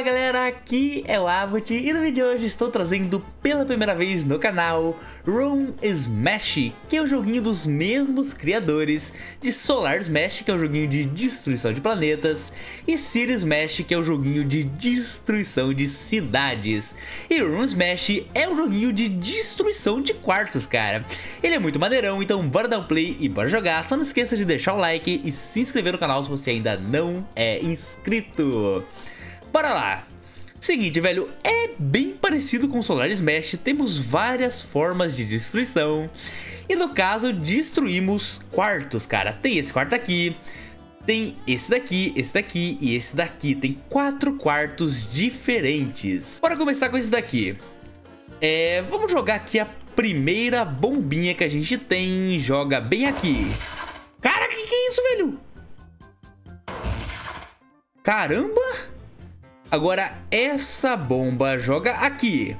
Fala galera, aqui é o Abbott e no vídeo de hoje estou trazendo pela primeira vez no canal Rune Smash, que é o joguinho dos mesmos criadores de Solar Smash, que é o joguinho de destruição de planetas, e City Smash, que é o joguinho de destruição de cidades. E Rune Smash é um joguinho de destruição de quartos, cara. Ele é muito maneirão, então bora dar um play e bora jogar. Só não esqueça de deixar o like e se inscrever no canal se você ainda não é inscrito. Bora lá! Seguinte, velho, é bem parecido com Solar Smash, temos várias formas de destruição. E no caso, destruímos quartos, cara. Tem esse quarto aqui, tem esse daqui e esse daqui. Tem 4 quartos diferentes. Bora começar com esse daqui. Vamos jogar aqui a primeira bombinha que a gente tem. Joga bem aqui. Cara, que é isso, velho? Caramba! Agora essa bomba joga aqui.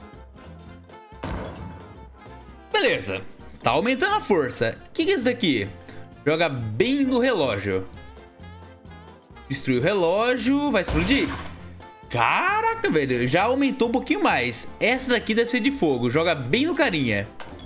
Beleza, tá aumentando a força. O que é isso daqui? Joga bem no relógio. Destrui o relógio, vai explodir. Caraca, velho, já aumentou um pouquinho mais. Essa daqui deve ser de fogo, joga bem no carinha.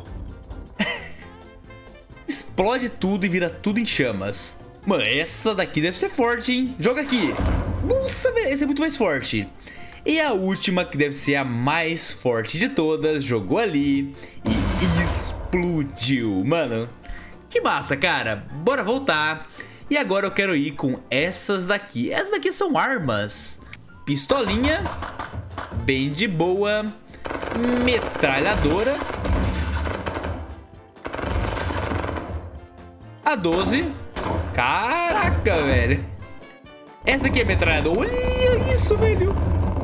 Explode tudo e vira tudo em chamas. Mano, essa daqui deve ser forte, hein? Joga aqui. Nossa, velho, esse é muito mais forte. E a última, que deve ser a mais forte de todas, jogou ali e explodiu. Mano, que massa, cara. Bora voltar. E agora eu quero ir com essas daqui. Essas daqui são armas. Pistolinha, bem de boa. Metralhadora. A 12. Caraca, velho. Essa aqui é metralhadora. Olha isso, velho.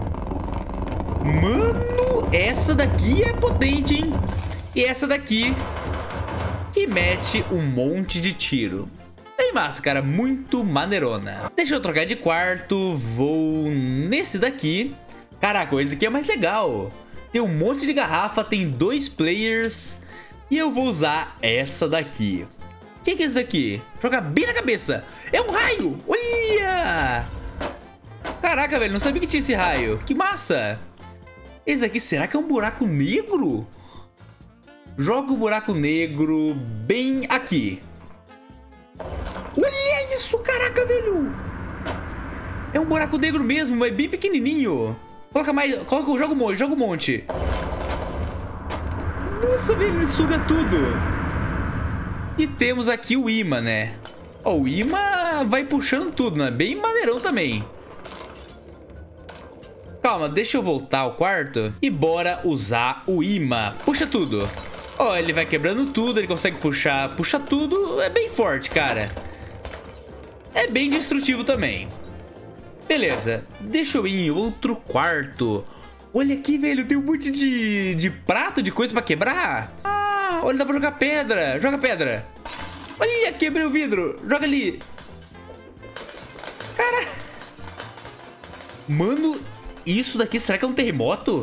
Mano, essa daqui é potente, hein? E essa daqui que mete um monte de tiro. Bem massa, cara. Muito maneirona. Deixa eu trocar de quarto. Vou nesse daqui. Caraca, esse daqui é mais legal. Tem um monte de garrafa, tem 2 players. E eu vou usar essa daqui. O que é isso daqui? Joga bem na cabeça. É um raio. Olha! Caraca, velho. Não sabia que tinha esse raio. Que massa. Esse daqui, será que é um buraco negro? Joga o buraco negro bem aqui. Olha isso, caraca, velho. É um buraco negro mesmo, mas bem pequenininho. Coloca mais. Joga um monte. Nossa, velho. Ele suga tudo. E temos aqui o imã, né? Ó, o imã vai puxando tudo, né? Bem maneirão também. Calma, deixa eu voltar ao quarto. E bora usar o imã. Puxa tudo. Ó, ele vai quebrando tudo, ele consegue puxar. Puxa tudo, é bem forte, cara. É bem destrutivo também. Beleza, deixa eu ir em outro quarto. Olha aqui, velho, tem um monte de prato, de coisa pra quebrar. Olha, dá pra jogar pedra. Joga pedra. Olha, quebrei o vidro. Joga ali. Cara. Mano, isso daqui, será que é um terremoto?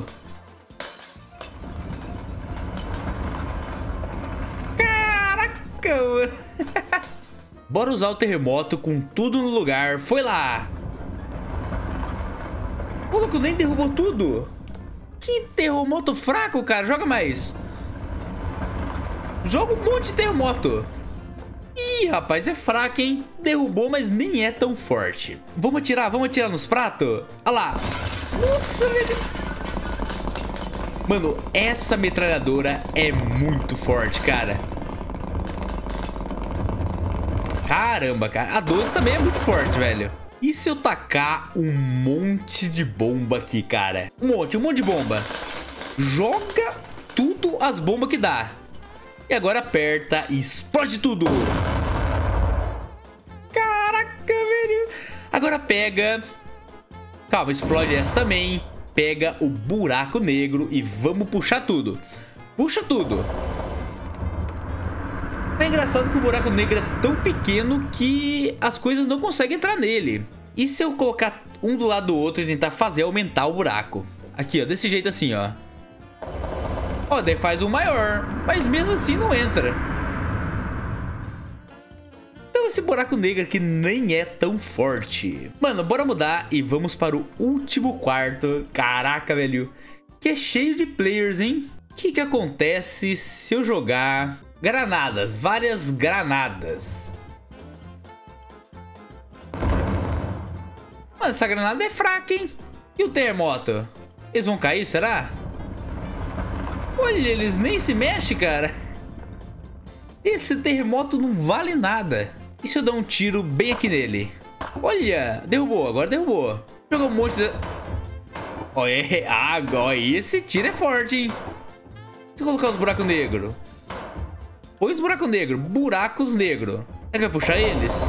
Caraca, mano. Bora usar o terremoto com tudo no lugar. Foi lá. O louco nem derrubou tudo. Que terremoto fraco, cara. Joga mais. Joga um monte de terremoto. Ih, rapaz, é fraco, hein? Derrubou, mas nem é tão forte. Vamos atirar nos pratos? Olha lá. Nossa, velho. Mano, essa metralhadora é muito forte, cara. Caramba, cara. A 12 também é muito forte, velho. E se eu tacar um monte de bomba aqui, cara? Um monte de bomba. Joga tudo as bombas que dá. E agora aperta e explode tudo. Caraca, velho. Agora pega. Calma, explode essa também. Pega o buraco negro e vamos puxar tudo. Puxa tudo. É engraçado que o buraco negro é tão pequeno que as coisas não conseguem entrar nele. E se eu colocar um do lado do outro e tentar fazer aumentar o buraco? Aqui, ó, desse jeito assim, ó. Ó, daí faz um maior, mas mesmo assim não entra. Então Ou esse buraco negro aqui nem é tão forte. Mano, bora mudar e vamos para o último quarto. Caraca, velho. Que é cheio de players, hein? O que acontece se eu jogar granadas? Várias granadas. Mano, essa granada é fraca, hein? E o terremoto? Eles vão cair, será? Olha, eles nem se mexem, cara. Esse terremoto não vale nada. E se eu dar um tiro bem aqui nele? Olha, derrubou, agora derrubou. Jogou um monte de... Olha, agora esse tiro é forte, hein? Se eu colocar os buracos negros. Põe os buracos negros. Buracos negros. Será que vai puxar eles?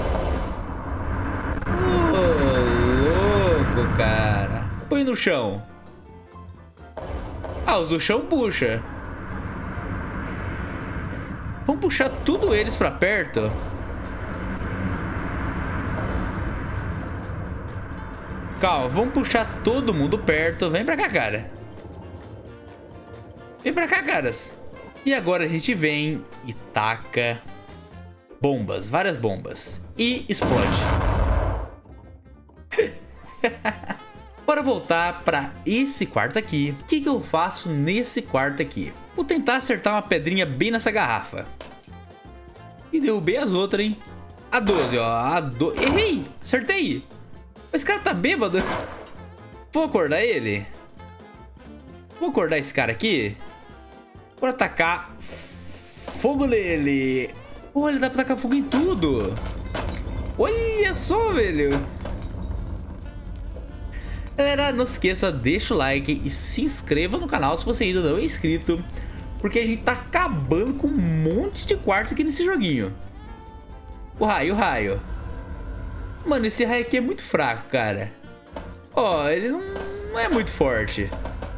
Ô, louco, cara. Põe no chão. Ah, os do chão puxa. Vamos puxar tudo eles pra perto. Calma, vamos puxar todo mundo perto. Vem pra cá, cara. Vem pra cá, caras. E agora a gente vem e taca bombas, várias bombas. E explode. Bora voltar pra esse quarto aqui. O que eu faço nesse quarto aqui? Vou tentar acertar uma pedrinha bem nessa garrafa. E derrubei as outras, hein? A 12, ó. Errei! Acertei! Esse cara tá bêbado. Vou acordar ele. Vou acordar esse cara aqui. Vou atacar fogo nele. Olha, dá pra tacar fogo em tudo. Olha só, velho. Galera, não se esqueça, deixa o like e se inscreva no canal se você ainda não é inscrito, porque a gente tá acabando com um monte de quarto aqui nesse joguinho. O raio. Mano, esse raio aqui é muito fraco, cara. Ó, ele não é muito forte.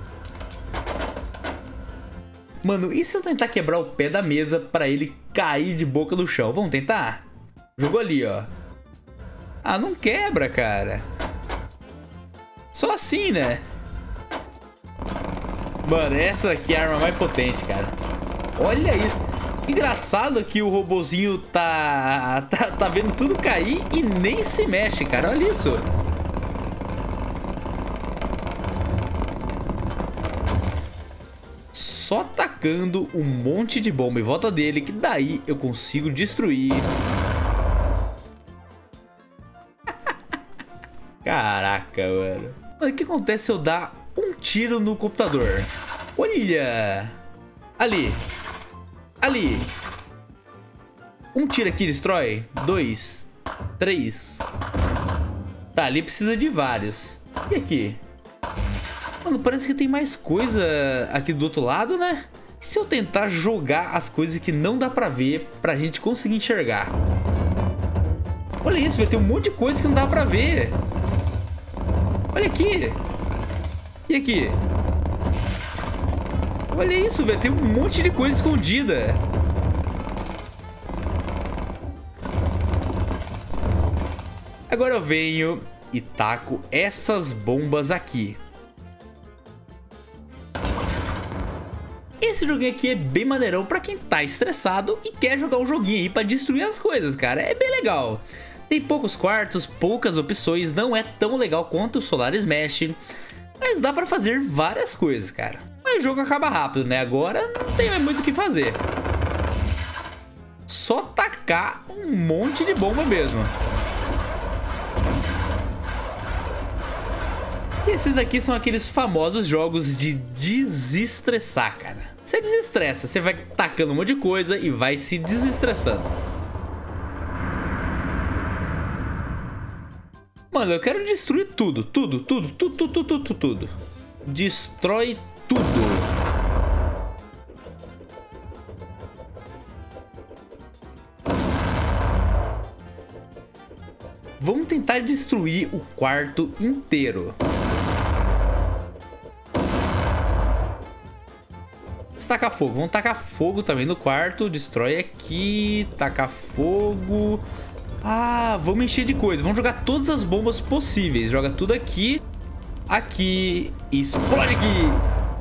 Mano, e se eu tentar quebrar o pé da mesa pra ele cair de boca no chão? Vamos tentar? Jogou ali, ó. Ah, não quebra, cara. Só assim, né? Mano, essa aqui é a arma mais potente, cara. Olha isso. Engraçado que o robozinho tá vendo tudo cair e nem se mexe, cara. Olha isso. Só tacando um monte de bomba em volta dele, que daí eu consigo destruir. Caraca, mano. Mano, o que acontece se eu dar um tiro no computador? Olha! Ali. Ali. Um tiro aqui destrói. 2, 3. Tá, ali precisa de vários. E aqui? Mano, parece que tem mais coisa aqui do outro lado, né? E se eu tentar jogar as coisas que não dá pra ver, pra gente conseguir enxergar? Olha isso, vai ter um monte de coisa que não dá pra ver. Olha aqui. E aqui? Olha isso, velho. Tem um monte de coisa escondida. Agora eu venho e taco essas bombas aqui. Esse joguinho aqui é bem maneirão pra quem tá estressado e quer jogar um joguinho aí pra destruir as coisas, cara. É bem legal. Tem poucos quartos, poucas opções, não é tão legal quanto o Solar Smash, mas dá pra fazer várias coisas, cara. Mas o jogo acaba rápido, né? Agora não tem mais muito o que fazer. Só tacar um monte de bomba mesmo. E esses aqui são aqueles famosos jogos de desestressar, cara. Você desestressa, você vai tacando um monte de coisa e vai se desestressando. Mano, eu quero destruir tudo. Tudo. Destrói tudo. Vamos tentar destruir o quarto inteiro. Vamos tacar fogo. Vamos tacar fogo também no quarto. Destrói aqui. Tacar fogo. Ah, vamos encher de coisa. Vamos jogar todas as bombas possíveis. Joga tudo aqui. Aqui. Explode aqui.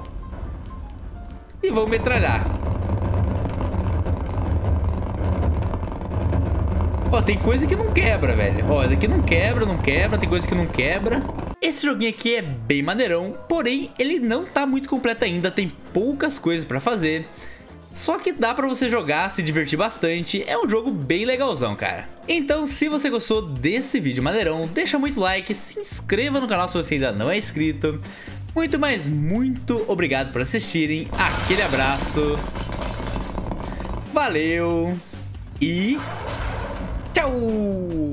E vamos metralhar. Ó, tem coisa que não quebra, velho. Ó, daqui não quebra, não quebra, tem coisa que não quebra. Esse joguinho aqui é bem maneirão, porém ele não tá muito completo ainda, tem poucas coisas pra fazer. Só que dá pra você jogar, se divertir bastante, é um jogo bem legalzão, cara. Então, se você gostou desse vídeo maneirão, deixa muito like, se inscreva no canal se você ainda não é inscrito. Muito, mas muito obrigado por assistirem, aquele abraço, valeu e tchau!